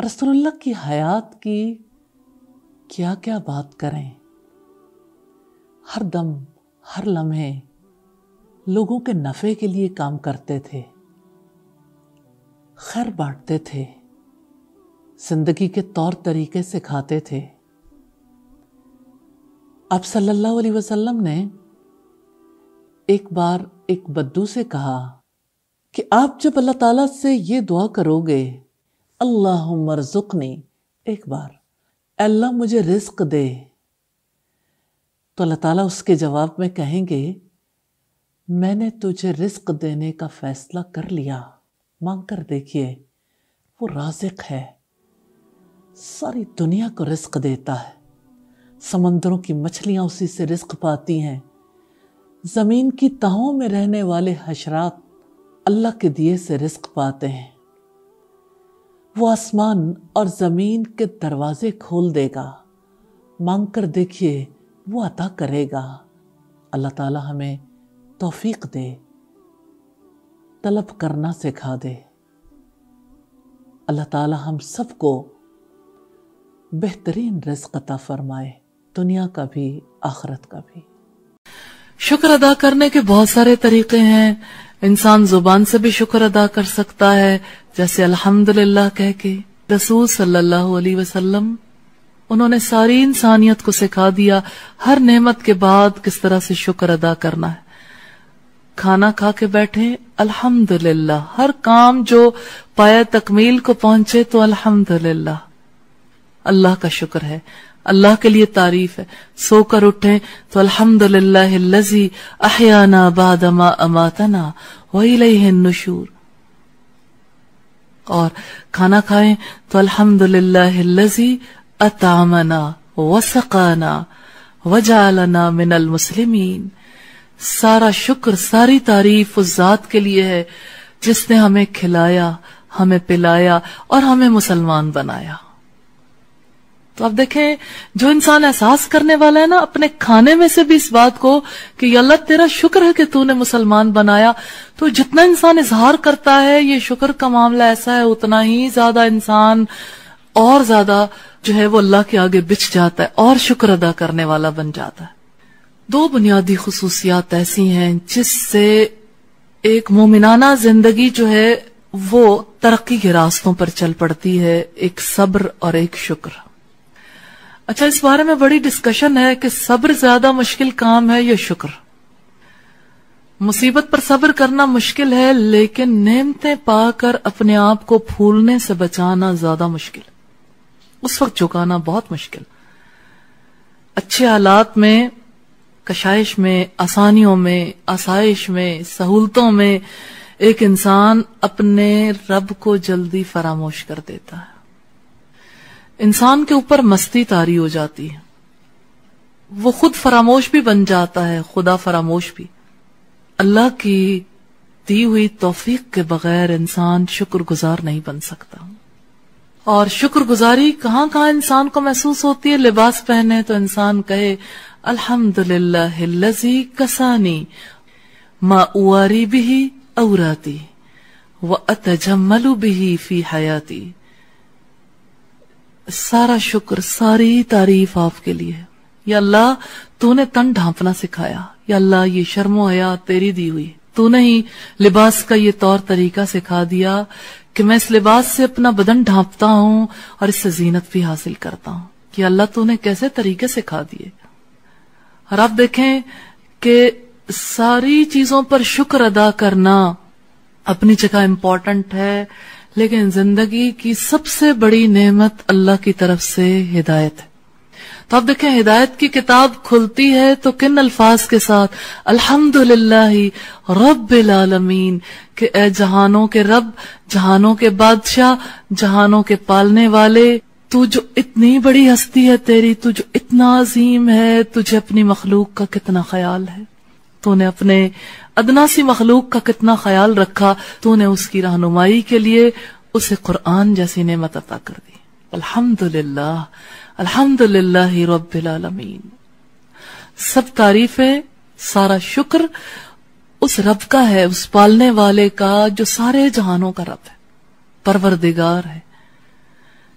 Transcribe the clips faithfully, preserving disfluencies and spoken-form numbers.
رسول اللہ کی حیات کی کیا کیا بات کریں. ہر دم ہر لمحے لوگوں کے نفع کے لیے کام کرتے تھے، خیر بانٹتے تھے، زندگی کے طور طریقے سکھاتے تھے. آپ صلی اللہ علیہ وسلم نے ایک بار ایک بدو سے کہا کہ آپ جب اللہ تعالیٰ سے یہ دعا کرو گے اللہم ارزقنی، ایک بار اللہ مجھے رزق دے، تو اللہ تعالیٰ اس کے جواب میں کہیں گے میں نے تجھے رزق دینے کا فیصلہ کر لیا، مانگ کر دیکھیے. وہ رازق ہے، ساری دنیا کو رزق دیتا ہے. سمندروں کی مچھلیاں اسی سے رزق پاتی ہیں، زمین کی تہوں میں رہنے والے حشرات اللہ کے دیے سے رزق پاتے ہیں. وہ آسمان اور زمین کے دروازے کھول دے گا، مانگ کر دیکھیے وہ عطا کرے گا. اللہ تعالی ہمیں توفیق دے، طلب کرنا سکھا دے. اللہ تعالی ہم سب کو بہترین رزق عطا فرمائے، دنیا کا بھی آخرت کا بھی. شکر ادا کرنے کے بہت سارے طریقے ہیں. انسان زبان سے بھی شکر ادا کر سکتا ہے، جیسے الحمدللہ کہہ کے. رسول صلی اللہ علیہ وسلم انہوں نے ساری انسانیت کو سکھا دیا ہر نعمت کے بعد کس طرح سے شکر ادا کرنا ہے. کھانا کھا کے بیٹھے الحمدللہ، ہر کام جو پایا تکمیل کو پہنچے تو الحمدللہ، اللہ کا شکر ہے، اللہ کے لیے تعریف ہے. سو کر اٹھیں تو الحمدللہ الذی احیانا بعد ما اماتنا والیہ النشور. اور کھانا کھائیں تو الحمدللہ الذی اطعمنا وسقانا وجعلنا من المسلمین. سارا شکر، ساری تعریف اس ذات کے لیے ہے جس نے ہمیں کھلایا، ہمیں پلایا اور ہمیں مسلمان بنایا. تو اب دیکھیں، جو انسان احساس کرنے والا ہے نا اپنے کھانے میں سے بھی اس بات کو کہ یا اللہ تیرا شکر ہے کہ تو نے مسلمان بنایا، تو جتنا انسان اظہار کرتا ہے یہ شکر کا معاملہ ایسا ہے، اتنا ہی زیادہ انسان اور زیادہ جو ہے وہ اللہ کے آگے بچھ جاتا ہے اور شکر ادا کرنے والا بن جاتا ہے. دو بنیادی خصوصیات ایسی ہیں جس سے ایک مومنانہ زندگی جو ہے وہ ترقی کے راستوں پر چل پڑتی ہے، ایک صبر اور ایک شکر. اچھا، اس بارے میں بڑی ڈسکشن ہے کہ صبر زیادہ مشکل کام ہے یا شکر. مصیبت پر صبر کرنا مشکل ہے، لیکن نعمتیں پا کر اپنے آپ کو پھولنے سے بچانا زیادہ مشکل، اس وقت جھکانا بہت مشکل. اچھے حالات میں، کشائش میں، آسانیوں میں، آسائش میں، سہولتوں میں ایک انسان اپنے رب کو جلدی فراموش کر دیتا ہے. انسان کے اوپر مستی طاری ہو جاتی ہے، وہ خود فراموش بھی بن جاتا ہے، خدا فراموش بھی. اللہ کی دی ہوئی توفیق کے بغیر انسان شکر گزار نہیں بن سکتا. اور شکر گزاری کہاں کہاں انسان کو محسوس ہوتی ہے؟ لباس پہنے تو انسان کہے الحمدللہ الذی کسانی ما اواری بہ اوراتی واتجمل بہ فی حیاتی. سارا شکر، ساری تعریف آپ کے لیے. یا اللہ تو نے تن ڈھانپنا سکھایا، یا اللہ یہ شرم و حیا تیری دی ہوئی، تو نے ہی لباس کا یہ طور طریقہ سکھا دیا کہ میں اس لباس سے اپنا بدن ڈھانپتا ہوں اور اس سے زینت بھی حاصل کرتا ہوں. کہ اللہ تو نے کیسے طریقے سکھا دیے. اور آپ دیکھیں کہ ساری چیزوں پر شکر ادا کرنا اپنی جگہ امپورٹنٹ ہے، لیکن زندگی کی سب سے بڑی نعمت اللہ کی طرف سے ہدایت ہے. تو آپ دیکھیں، ہدایت کی کتاب کھلتی ہے تو کن الفاظ کے ساتھ؟ الحمدللہ رب العالمین، کہ اے جہانوں کے رب، جہانوں کے بادشاہ، جہانوں کے پالنے والے، تو جو اتنی بڑی ہستی ہے تیری، تو جو اتنا عظیم ہے، تجھے اپنی مخلوق کا کتنا خیال ہے. تو نے اپنے ادنا سی مخلوق کا کتنا خیال رکھا، تو نے اس کی رہنمائی کے لیے اسے قرآن جیسی نعمت عطا کر دی. الحمدللہ الحمدللہ رب العالمین. سب تعریفیں، سارا شکر اس رب کا ہے، اس پالنے والے کا جو سارے جہانوں کا رب ہے، پروردگار ہے،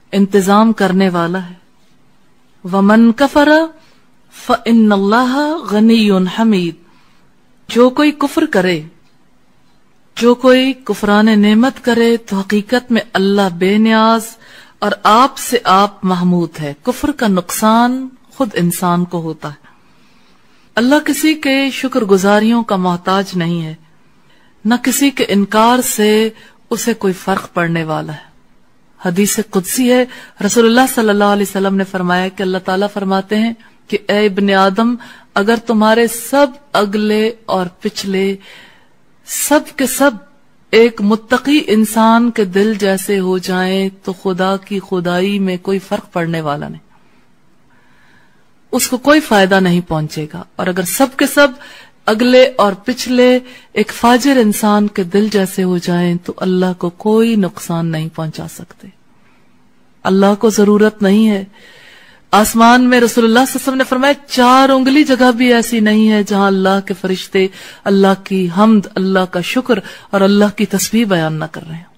انتظام کرنے والا ہے. وَمَن كَفَرَ فَإِنَّ اللَّهَ غَنِيٌّ حَمِيدٌ. جو کوئی کفر کرے، جو کوئی کفران نعمت کرے تو حقیقت میں اللہ بے نیاز اور آپ سے آپ محمود ہے. کفر کا نقصان خود انسان کو ہوتا ہے. اللہ کسی کے شکر گزاریوں کا محتاج نہیں ہے، نہ کسی کے انکار سے اسے کوئی فرق پڑنے والا ہے. حدیث قدسی ہے، رسول اللہ صلی اللہ علیہ وسلم نے فرمایا کہ اللہ تعالیٰ فرماتے ہیں کہ اے ابن آدم، اگر تمہارے سب اگلے اور پچھلے سب کے سب ایک متقی انسان کے دل جیسے ہو جائیں تو خدا کی خدائی میں کوئی فرق پڑنے والا نہیں، اس کو کوئی فائدہ نہیں پہنچے گا. اور اگر سب کے سب اگلے اور پچھلے ایک فاجر انسان کے دل جیسے ہو جائیں تو اللہ کو کوئی نقصان نہیں پہنچا سکتے. اللہ کو ضرورت نہیں ہے. آسمان میں رسول اللہ صلی اللہ علیہ وسلم نے فرمایا چار انگلی جگہ بھی ایسی نہیں ہے جہاں اللہ کے فرشتے اللہ کی حمد، اللہ کا شکر اور اللہ کی تسبیح بیان نہ کر رہے ہیں.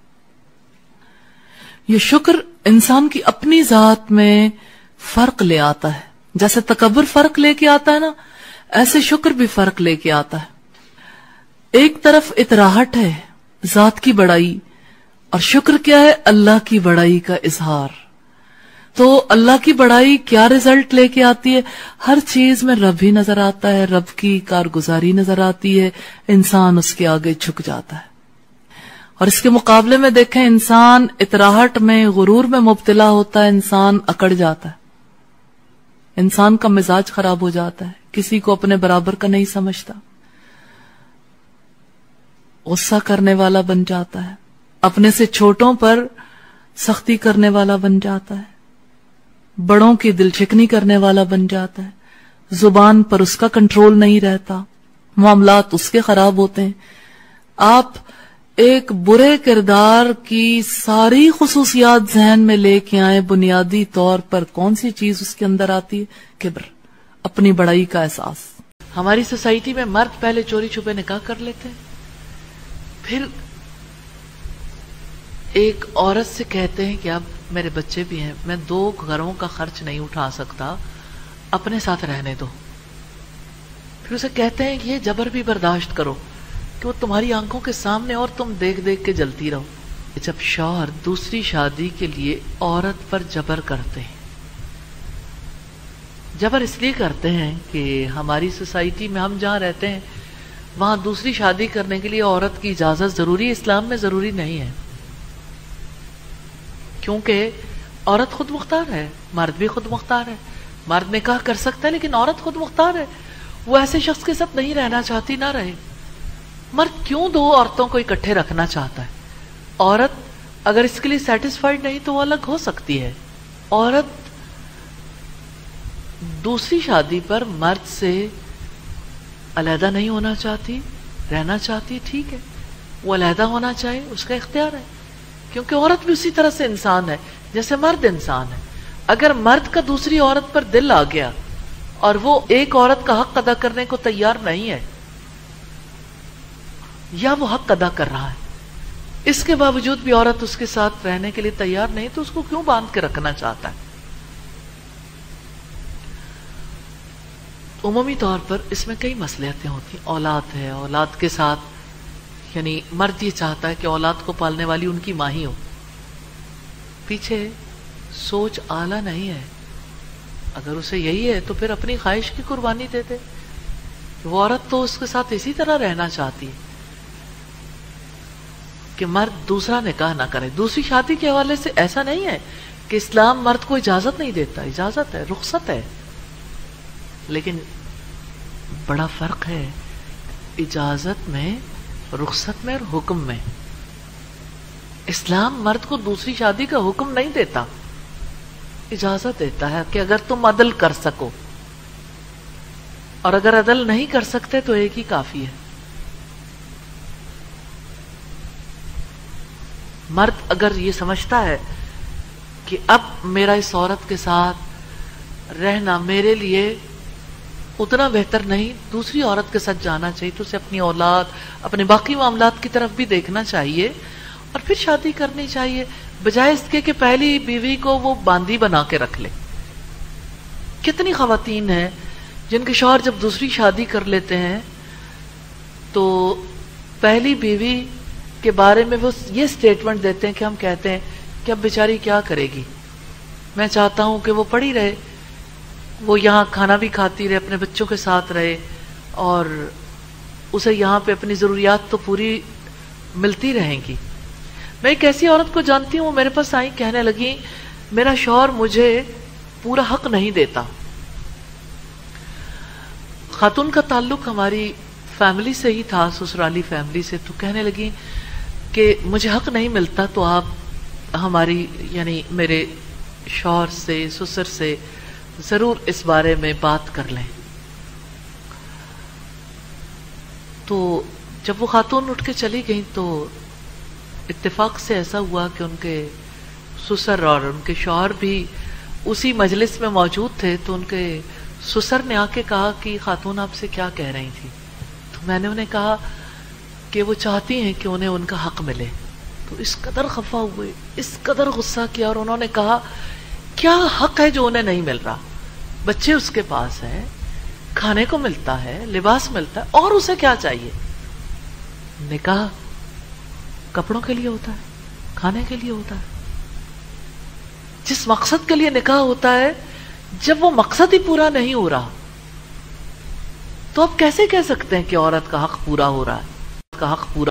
یہ شکر انسان کی اپنی ذات میں فرق لے آتا ہے. جیسے تکبر فرق لے کے آتا ہے نا، ایسے شکر بھی فرق لے کے آتا ہے. ایک طرف اطراحت ہے، ذات کی بڑائی، اور شکر کیا ہے؟ اللہ کی بڑائی کا اظہار. تو اللہ کی بڑائی کیا رزلٹ لے کے آتی ہے؟ ہر چیز میں رب ہی نظر آتا ہے، رب کی کارگزاری نظر آتی ہے، انسان اس کے آگے جھک جاتا ہے. اور اس کے مقابلے میں دیکھیں، انسان اطراحت میں، غرور میں مبتلا ہوتا ہے، انسان اکڑ جاتا ہے، انسان کا مزاج خراب ہو جاتا ہے، کسی کو اپنے برابر کا نہیں سمجھتا، غصہ کرنے والا بن جاتا ہے، اپنے سے چھوٹوں پر سختی کرنے والا بن جاتا ہے، بڑوں کی دل چکنی کرنے والا بن جاتا ہے، زبان پر اس کا کنٹرول نہیں رہتا، معاملات اس کے خراب ہوتے ہیں. آپ ایک برے کردار کی ساری خصوصیات ذہن میں لے کے آئے، بنیادی طور پر کون سی چیز اس کے اندر آتی ہے؟ کبر، اپنی بڑائی کا احساس. ہماری سوسائٹی میں مرد پہلے چوری چھپے نکاح کر لیتے ہیں، پھر ایک عورت سے کہتے ہیں کہ اب میرے بچے بھی ہیں، میں دو گھروں کا خرچ نہیں اٹھا سکتا، اپنے ساتھ رہنے دو. پھر اسے کہتے ہیں کہ یہ جبر بھی برداشت کرو کہ وہ تمہاری آنکھوں کے سامنے اور تم دیکھ دیکھ کے جلتی رہو. جب شوہر دوسری شادی کے لیے عورت پر جبر کرتے ہیں، جبر اس لیے کرتے ہیں کہ ہماری سوسائٹی میں ہم جہاں رہتے ہیں وہاں دوسری شادی کرنے کے لیے عورت کی اجازت ضروری ہے، اسلام میں ضروری نہیں ہے، کیونکہ عورت خود مختار ہے، مرد بھی خود مختار ہے. مرد نکاح کر سکتا ہے لیکن عورت خود مختار ہے، وہ ایسے شخص کے ساتھ نہیں رہنا چاہتی، نہ رہے. مرد کیوں دو عورتوں کو اکٹھے رکھنا چاہتا ہے؟ عورت اگر اس کے لیے سیٹسفائیڈ نہیں تو وہ الگ ہو سکتی ہے. عورت دوسری شادی پر مرد سے علیحدہ نہیں ہونا چاہتی، رہنا چاہتی، ٹھیک ہے، وہ علیحدہ ہونا چاہے، اس کا اختیار ہے، کیونکہ عورت بھی اسی طرح سے انسان ہے جیسے مرد انسان ہے. اگر مرد کا دوسری عورت پر دل آ گیا اور وہ ایک عورت کا حق ادا کرنے کو تیار نہیں ہے، یا وہ حق ادا کر رہا ہے، اس کے باوجود بھی عورت اس کے ساتھ رہنے کے لیے تیار نہیں، تو اس کو کیوں باندھ کے رکھنا چاہتا ہے؟ عمومی طور پر اس میں کئی مصلحتیں ہوتی ہیں. اولاد ہے، اولاد کے ساتھ یعنی مرد یہ چاہتا ہے کہ اولاد کو پالنے والی ان کی ماں ہی ہو. پیچھے سوچ اعلیٰ نہیں ہے. اگر اسے یہی ہے تو پھر اپنی خواہش کی قربانی دے دے. وہ عورت تو اس کے ساتھ اسی طرح رہنا چاہتی ہے کہ مرد دوسرا نکاح نہ کرے. دوسری شادی کے حوالے سے ایسا نہیں ہے کہ اسلام مرد کو اجازت نہیں دیتا، اجازت ہے، رخصت ہے، لیکن بڑا فرق ہے اجازت میں، رخصت میں اور حکم میں. اسلام مرد کو دوسری شادی کا حکم نہیں دیتا، اجازت دیتا ہے کہ اگر تم عدل کر سکو، اور اگر عدل نہیں کر سکتے تو ایک ہی کافی ہے. مرد اگر یہ سمجھتا ہے کہ اب میرا اس عورت کے ساتھ رہنا میرے لیے اتنا بہتر نہیں، دوسری عورت کے ساتھ جانا چاہیے، تو اسے اپنی اولاد، اپنے باقی معاملات کی طرف بھی دیکھنا چاہیے اور پھر شادی کرنی چاہیے. بجائے اس کے کہ پہلی بیوی کو وہ باندھی بنا کے رکھ لے. کتنی خواتین ہیں جن کے شوہر جب دوسری شادی کر لیتے ہیں تو پہلی بیوی کے بارے میں وہ یہ سٹیٹمنٹ دیتے ہیں کہ ہم کہتے ہیں کہ اب بیچاری کیا کرے گی، میں چاہتا ہوں کہ وہ پڑی رہے، وہ یہاں کھانا بھی کھاتی رہے، اپنے بچوں کے ساتھ رہے، اور اسے یہاں پہ اپنی ضروریات تو پوری ملتی رہیں گی. میں ایک ایسی عورت کو جانتی ہوں، وہ میرے پاس آئی، کہنے لگی میرا شوہر مجھے پورا حق نہیں دیتا. خاتون کا تعلق ہماری فیملی سے ہی تھا، سسرالی فیملی سے، تو کہنے لگی کہ مجھے حق نہیں ملتا، تو آپ ہماری یعنی میرے شوہر سے، سسر سے ضرور اس بارے میں بات کر لیں. تو جب وہ خاتون اٹھ کے چلی گئیں تو اتفاق سے ایسا ہوا کہ ان کے سسر اور ان کے شوہر بھی اسی مجلس میں موجود تھے. تو ان کے سسر نے آ کے کہا کہ خاتون آپ سے کیا کہہ رہی تھی؟ تو میں نے انہیں کہا کہ وہ چاہتی ہیں کہ انہیں ان کا حق ملے. تو اس قدر خفا ہوئے، اس قدر غصہ کیا، اور انہوں نے کہا کیا حق ہے جو انہیں نہیں مل رہا؟ بچے اس کے پاس ہیں، کھانے کو ملتا ہے، لباس ملتا ہے، اور اسے کیا چاہیے؟ نکاح کپڑوں کے لیے ہوتا ہے، کھانے کے لیے ہوتا ہے. جس مقصد کے لیے نکاح ہوتا ہے، جب وہ مقصد ہی پورا نہیں ہو رہا تو آپ کیسے کہہ سکتے ہیں کہ عورت کا حق پورا ہو رہا ہے؟ کا حق پورا